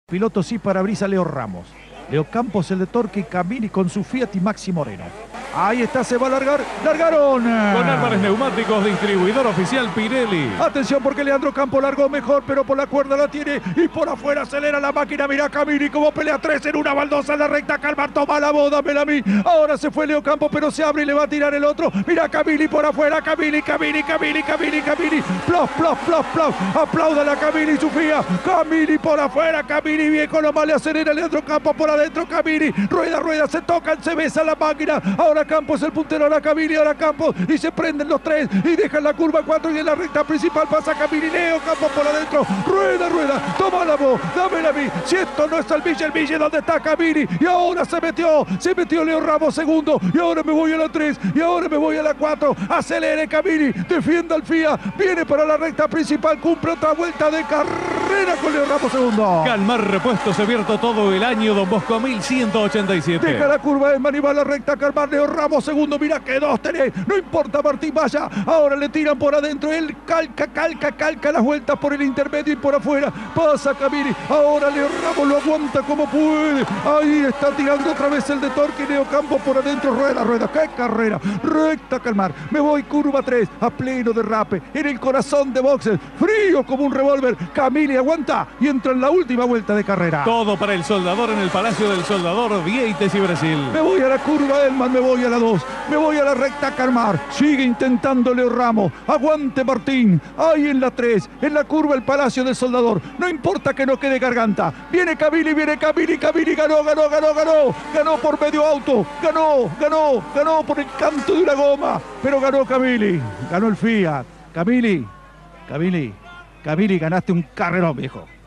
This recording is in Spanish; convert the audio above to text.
Piloto sí para brisa Leo Ramos. Leo Campos, el de Torque, y Camini con su Fiat y Maxi Moreno. Ahí está, se va a largar. ¡Largaron! Con Álvarez Neumáticos, distribuidor oficial Pirelli. Atención porque Leandro Campos largó mejor, pero por la cuerda la tiene y por afuera acelera la máquina. Mira Camini como pelea 3 en una baldosa en la recta. Calmar, toma la boda, dámela a mí. Ahora se fue Leo Campos, pero se abre y le va a tirar el otro. Mira Camini por afuera. Camini. Plof. Aplaudan a Camini y Sofía. Camini por afuera. Camini viejo, nomás le acelera Leandro Campos por adentro. Camini. Rueda, se tocan, se besa la máquina. Ahora Campos el puntero, ahora Camini, ahora Campos. Y se prenden los tres y dejan la curva 4 y en la recta principal pasa Camini. Leo Campos por adentro. Rueda. Toma la voz. Dámela a mí. Si esto no es el Ville, ¿dónde está Camini? Y ahora se metió Leo Ramos segundo. Y ahora me voy a la 3. Y ahora me voy a la 4. Acelere Camini. Defienda al FIA. Viene para la recta principal. Cumple otra vuelta de carrera con Leo Ramos segundo. Calmar Repuestos abierto todo el año, Don Bosco 1187. Deja la curva Edman y va a la recta. Calmar Leo Ramos segundo. Mira que dos tenés. No importa Martín Valla. Ahora le tiran por adentro. Él calca las vueltas por el intermedio y por afuera. Pasa Camini. Ahora Leo Ramos lo aguanta como puede. Ahí está tirando otra vez el de Torque. Leo Campos por adentro. Rueda. ¡Qué carrera! Recta Calmar. Me voy curva 3 a pleno derrape. En el corazón de boxes. Frío como un revólver. Camini aguanta y entra en la última vuelta de carrera. Todo para el soldador en el Palacio del Soldador, Vieites y Brasil. Me voy a la curva Elman, me voy a la 2, me voy a la recta Calmar. Sigue intentando Leo Ramos. Aguante Martín. Ahí en la 3, en la curva el Palacio del Soldador. No importa que no quede garganta. Viene Camini. Camini ganó. Ganó por medio auto. Ganó por el canto de una goma. Pero ganó Camini. Ganó el Fiat. Camini, ganaste un carrerón, viejo.